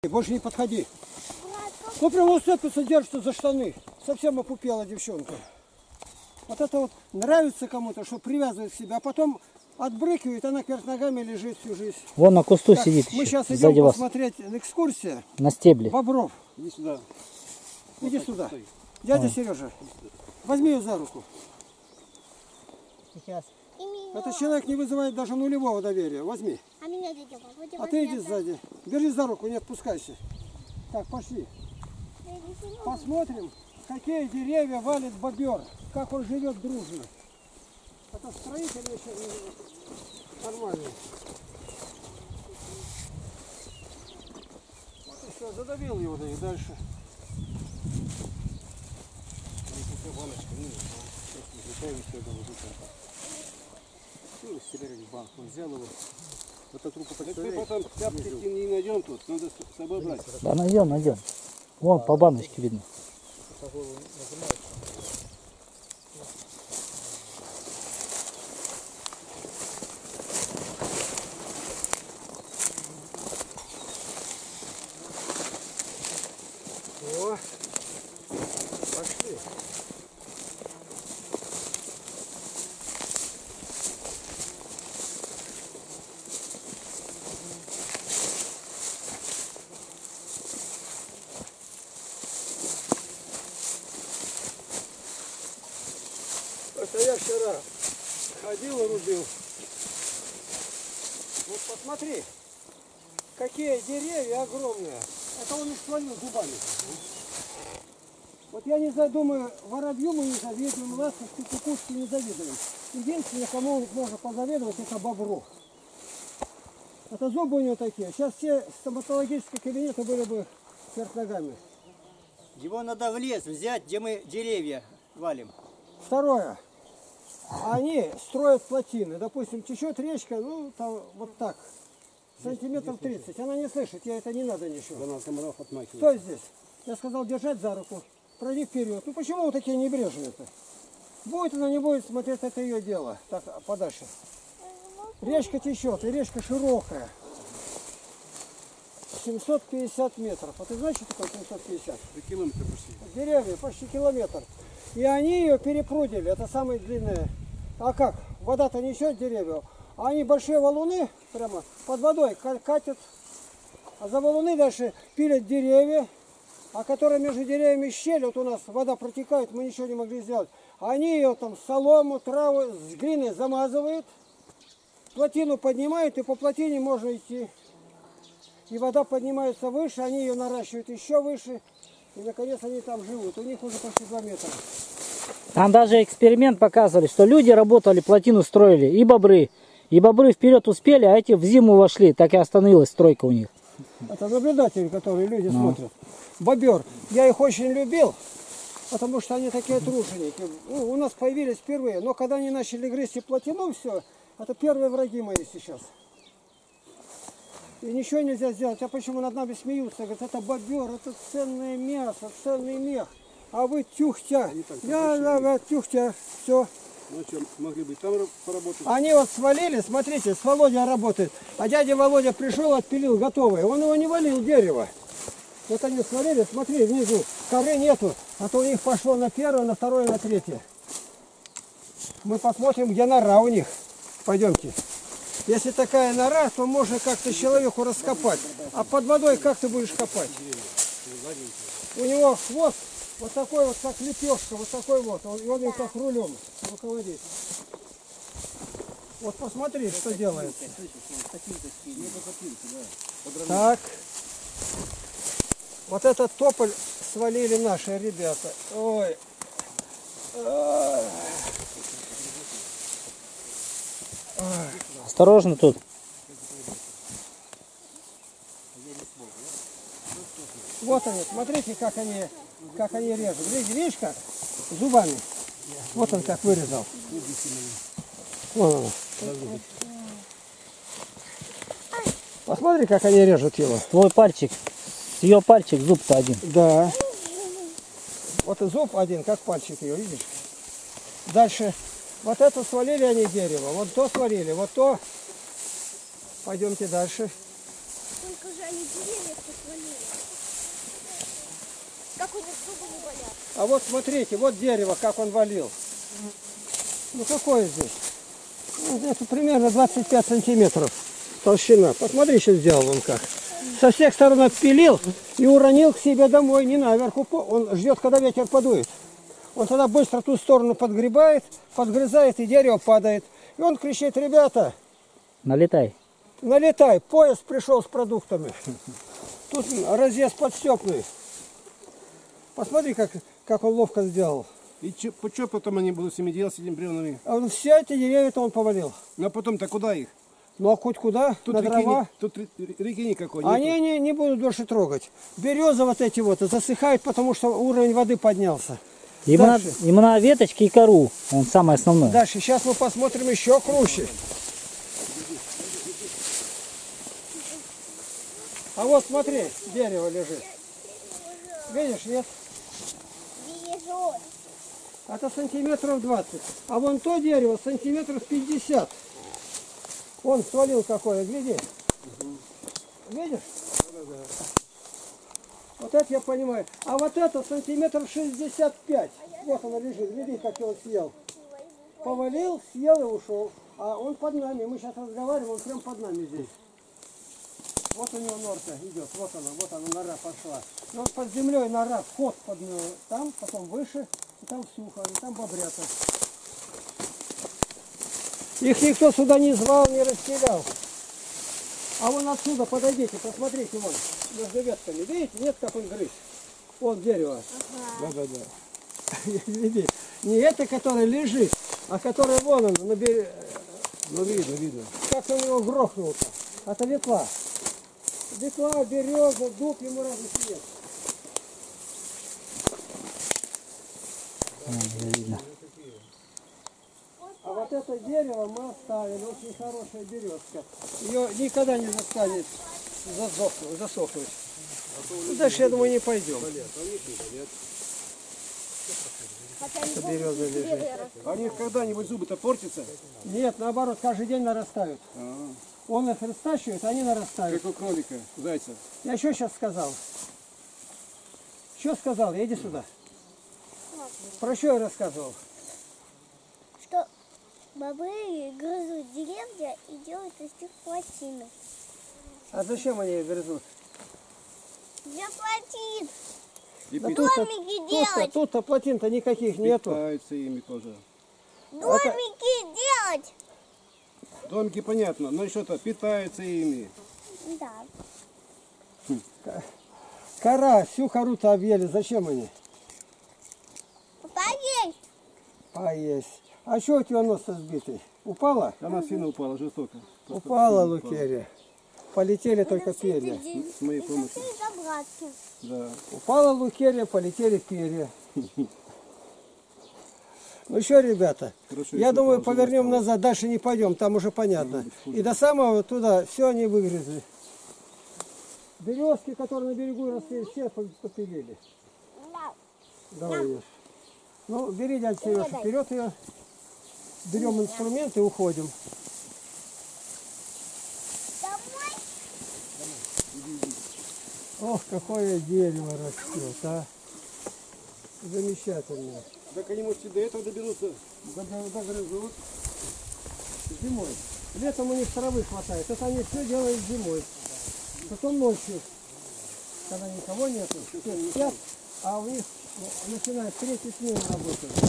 Больше не подходи. Ну прям вот цепится, держится за штаны. Совсем опупела девчонка. Вот это вот нравится кому-то, что привязывает себя, а потом отбрыкивает, она вверх ногами лежит всю жизнь. Вон на кусту Так, сидит. мы сейчас сзади идем вас. посмотреть экскурсия. На стебле. Бобров. Иди сюда. Иди сюда. Дядя Сережа, возьми ее за руку. Сейчас. Этот человек не вызывает даже нулевого доверия. Возьми. А меня дядя Вова, А ты иди сзади. Держи за руку, не отпускайся. Так, пошли. Посмотрим, какие деревья валит бобер. Как он живет дружно. Это строитель еще нормальный. Вот и все, задавил его, да и дальше. Он взял его. Вот эту руку подставляет. Мы потом тряпки не найдем тут. Надо с собой брать. Да, найдем. Вон по баночке видно. О, пошли. Это я вчера ходил и рубил. Вот посмотри, какие деревья огромные. Это он их слонил зубами. Вот я не думаю, воробью мы не завидуем, ласточке, кукушке не завидуем. Единственное, кому можно позавидовать, это бобру. Это зубы у него такие. Сейчас все стоматологические кабинеты были бы вверх ногами. Его надо в лес взять, где мы деревья валим. Второе. Они строят плотины. Допустим, течет речка, ну, там, вот так. Сантиметров 30. Она не слышит, ей это не надо ничего. Стой здесь. Я сказал держать за руку. Пройди вперед. Ну почему вы такие небрежные-то? Будет она, не будет смотреть, это ее дело. Так, подальше. Речка течет, и речка широкая. 750 метров. А ты знаешь, что такое 750? Километр почти. Деревья почти километр. И они ее перепрудили. Это самые длинные. А как? Вода-то несет деревья. А они большие валуны прямо под водой катят. А за валуны дальше пилят деревья. А которые между деревьями щель, вот у нас вода протекает, мы ничего не могли сделать. Они ее там солому, траву, с глиной замазывают. Плотину поднимают, и по плотине можно идти. И вода поднимается выше, они ее наращивают еще выше. И наконец они там живут. У них уже почти 2 метра. Там даже эксперимент показывали, что люди работали, плотину строили, и бобры. И бобры вперед успели, а эти в зиму вошли, так и остановилась стройка у них. Это наблюдатели, которые люди смотрят. Бобер. Я их очень любил, потому что они такие труженики. Ну, у нас появились впервые. Но когда они начали грызть и плотину, все, это первые враги мои сейчас. И ничего нельзя сделать. А почему над нами смеются? Говорят, это бобер, это ценное мясо, ценный мех. А вы тюхтя. Да, тюхтя. Все. Ну что, могли бы там поработать? Они вот свалили, смотрите, с Володей работает. А дядя Володя пришел, отпилил готовое. Он его не валил, дерево. Вот они свалили, смотри, внизу коры нету. А то у них пошло на первое, на второе, на третье. Мы посмотрим, где нора у них. Пойдемте. Если такая нора, то можно как-то человеку раскопать. А под водой как ты будешь копать? У него хвост вот такой вот, как лепешка, вот такой вот. И он им как рулем руководит. Вот посмотри, что делается. Так. Вот этот тополь свалили наши ребята. Ой. Осторожно тут. Вот они, смотрите, как они режут. Видишь как? Зубами. Вот он как вырезал. Вон он. Посмотри, как они режут его. Твой пальчик. Ее пальчик, зуб-то один. Да. Вот и зуб один, как пальчик ее, видишь? Дальше. Вот это свалили они дерево. Вот то свалили, вот то. Пойдемте дальше. Только же они деревья посвалили. А вот смотрите, вот дерево, как он валил. Ну какое здесь? Ну, где-то примерно 25 сантиметров толщина. Посмотри, что сделал он как. Со всех сторон отпилил и уронил к себе домой, не наверху. Он ждет, когда ветер подует. Он тогда быстро ту сторону подгребает, подгрызает, и дерево падает. И он кричит: ребята, Налетай. налетай, поезд пришел с продуктами. Тут разъезд подстепный. Посмотри, как он ловко сделал. И что потом они будут с ними делать, с этими бревнами? А он все эти деревья-то он повалил. Ну а потом-то куда их? Ну а хоть куда, Тут на дрова. тут реки никакой Они не будут больше трогать. Березы вот эти вот засыхают, потому что уровень воды поднялся. Ему Дальше. надо веточки и кору. Он самое основное. Дальше, сейчас мы посмотрим еще круче. А вот смотри, дерево лежит. Видишь, нет? Вижу. Это сантиметров 20. А вон то дерево сантиметров 50. Он свалил какое, гляди. Видишь? Вот это я понимаю. А вот это сантиметров 65. Вот оно лежит. Гляди, как его съел. Повалил, съел и ушел. А он под нами. Мы сейчас разговариваем, он прям под нами здесь. Вот у него норка идет. Вот она нора пошла. И он под землей нора, вход под него. Там, потом выше, и там сухо, и там бобрята. Их никто сюда не звал, не расселял. А вон отсюда подойдите, посмотрите, вон, между ветками. Видите, нет, как он грыз? Вон дерево. Видите? Не это, которое лежит, а которое вон оно, на берегу. Ну видно. Как он его грохнул-то? Это ветла. Ветла, береза, дуб, ему разных нет. Видно. А вот это дерево мы оставили, очень хорошая березка. Ее никогда не застанет засохнуть. Дальше, я думаю, не пойдем. Хотя Береза лежит. А у них когда-нибудь зубы-то портятся? Нет, наоборот, каждый день нарастают. Он их растащивает, они нарастают. Как у кролика, зайца. Я что сейчас сказал? Что сказал? Иди сюда. Про что я рассказывал? что бобры грызут деревья и делают из них плотины. А зачем они их грызут? Для плотин. И Да Домики делать. тут-то плотин-то никаких нету. питаются ими тоже. Домики делать. Домики понятно, но еще-то питаются ими. Да. Кора, всю кору-то объели. Зачем они? Поесть. Поесть. А что у тебя нос-то сбитый? Упала? Она сильно упала, жестоко. Упала, Лукерия. Полетели только перья. С моей помощью. Забратки. Да. Упала Лукерия, полетели перья. Ну что, ребята, Хорошо, я если думаю, упал, повернем назад, дальше не пойдем, там уже понятно. И до самого туда все они выгрызли. Березки, которые на берегу росли, все попилили. Да. Давай ешь. Ну, бери, дядя Сережа, вперед ее. Берем инструмент и уходим. Домой. Ох, какое дерево растет, а. Замечательно. Так они, может, и до этого доберутся. Догрызут. Зимой. Летом у них травы хватает. Это они все делают зимой. Потом ночью, когда никого нету, все спят, а у них начинают третью смену работать.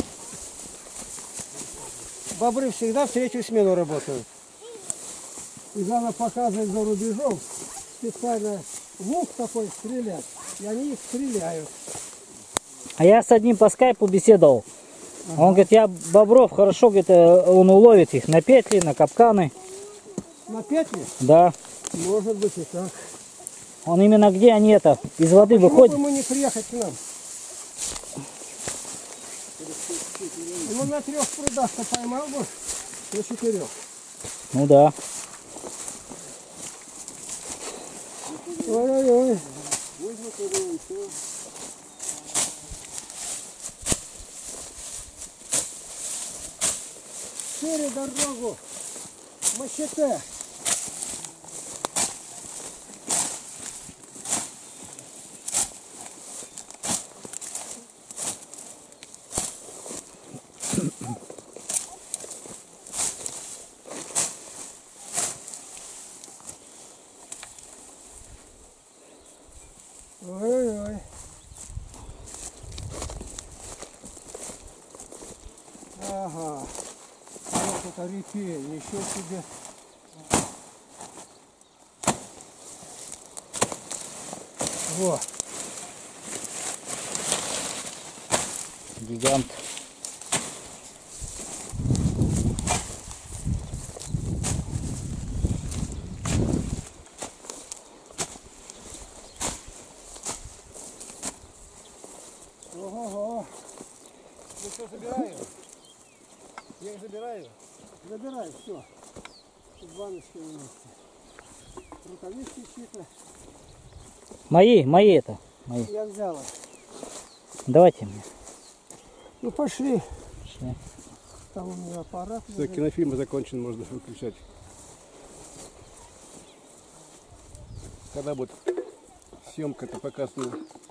Бобры всегда в третью смену работают. И главное показывать за рубежом специально лук такой стрелять, и они их стреляют. А я с одним по скайпу беседовал. Он говорит, я бобров хорошо, говорит, он уловит их на петли, на капканы. На петли? Да. Может быть и так. Он именно где они это, из воды Почему выходят. бы ему не приехать к нам? Ну на 3 прудах-то поймал бы, на 4. Ну да. Ой-ой-ой. Шире дорогу. Мачете. Ой-ой. Ага. Вот это репей, еще себе. Во. Гигант. Ого-го. Ну что, забираю? Я их забираю. Забирай, все. Тут баночки вместе. Рукавички чьи-то. Мои это. Мои. Я взяла. Давайте мне. Ну пошли. Пошли. Там у меня аппарат. Все, лежит. кинофильм закончен, можно выключать. Когда будет съемка-то показана?